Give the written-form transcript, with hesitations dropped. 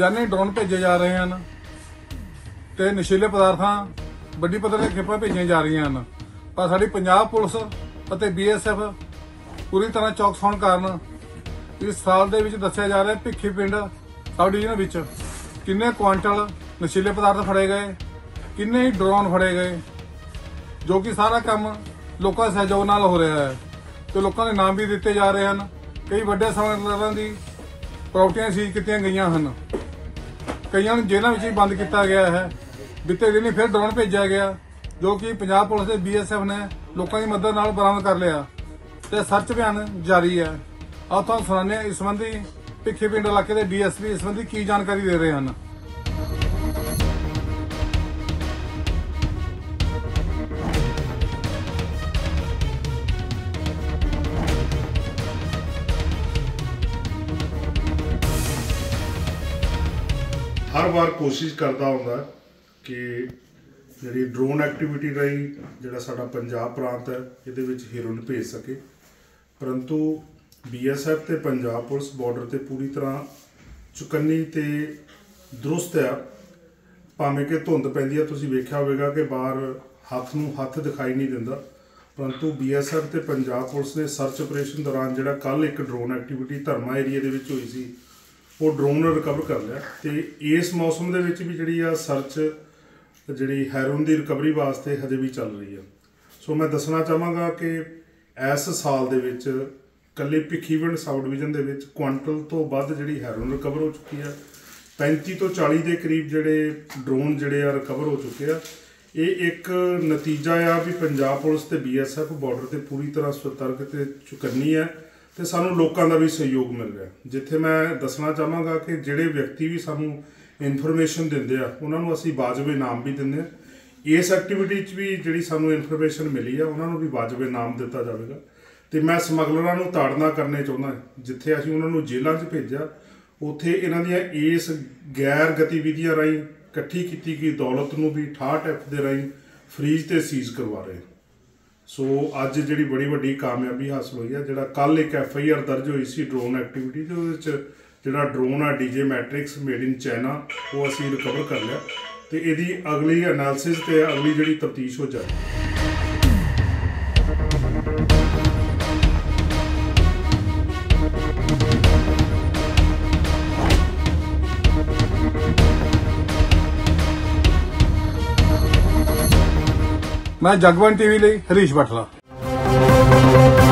रोजाना ड्रोन भेजे जा रहे हैं ते नशीले पदार्थां वड्डी पद्धर ते खेपां भेजियां जा रही हैं। पर साडी पंजाब पुलिस ਅਤੇ BSF पूरी तरह चौकस होने कारण इस साल दे विच दस्सिया जा रहा है भिखी पिंड सब डिवीजन विच किन्ने क्वांटल नशीले पदार्थ फड़े गए, किन्ने ही ड्रोन फड़े गए, जो कि सारा काम लोगों के सहयोग नाल हो रहा है। तो लोगों के नाम भी दिते जा रहे हैं। कई वड्डे समझदारां दी प्रॉपर्टियां सीज कीतियां गईयां हन, कईयां नूं जेल੍ਹਾਂ विच बंद किया गया है। बीते दिन फिर ड्रोन भेजा गया जो कि पंजाब पुलिस ते BSF ने लोगों की मदद नाल बरामद कर लिया ते सर्च अभियान जारी है। आओ तुहानूं सुणाने इस संबंधी भिखी पिंड इलाके के DSP इस संबंधी की जानकारी दे रहे हैं। हर बार कोशिश करता होंदा कि जी ड्रोन एक्टिविटी रही जोड़ा साडा पंजाब प्रांत है ये हीरोइन भेज सके, परंतु BSF ते पंजाब पुलिस बॉर्डर ते पूरी तरह चुकन्नी ते दुरुस्त है। भावें कि धुंध पैंदी है, तुसीं वेख्या होवेगा कि बाहर हत्थ नूं हत्थ दिखाई नहीं दिंदा, परंतु BSF ते पंजाब पुलिस ने सर्च ऑपरेशन दौरान जिहड़ा कल एक ड्रोन एक्टिविटी धर्मा एरिए दे विच होई सी वो ड्रोन रिकवर कर लिया। तो इस मौसम दे विच भी जिहड़ी आ सर्च जी हैरोइन की रिकवरी वास्ते हजे भी चल रही है। सो मैं दसना चाहांगा कि इस साल दे विच कल्ले भिखीविंड सब डिवीजन दे विच क्वांटल तो वध जी हैरोइन रिकवर हो चुकी है। 35 तो 40 के करीब जोड़े ड्रोन जोड़े रिकवर हो चुके हैं। ये एक नतीजा आ भी पंजाब पुलिस ते BSF बॉर्डर से पूरी तरह सतर्क ते चुकन्नी है तो सानू लोगों का भी सहयोग मिल रहा है। जिथे मैं दसना चाहांगा कि जोड़े व्यक्ति भी सानू इनफॉर्मेशन देंदे आ उन्होंने असी वाजब इनाम भी देंगे। इस एक्टिविटी भी जी सानू इनफॉर्मेशन मिली है उन्होंने भी वाजब इनाम दिता जाएगा। तो मैं समगलरां नूं ताड़ना करने चाहुंदा जिथे असीं उन्होंने जेलों च भेजा उत्थे इन्हां दीयां इस गैर गतिविधियां राहीं इकट्ठी की गई दौलत नूं भी 68 F दे राहीं फ्रीज ते सीज करवा रहे। सो अज जी बड़ी वड्डी कामयाबी हासिल हुई है। जिहड़ा कल एक FIR दर्ज हुई सी ड्रोन एक्टिविटी दे विच जिहड़ा ड्रोन आ DJ matrix made in China वो असीं रिकवर कर लिया तो इहदी अगली एनालिसिस ते अगली जिहड़ी तफ्तीश हो जाए। मैं जगवन TV ਲਈ हरीश बटला।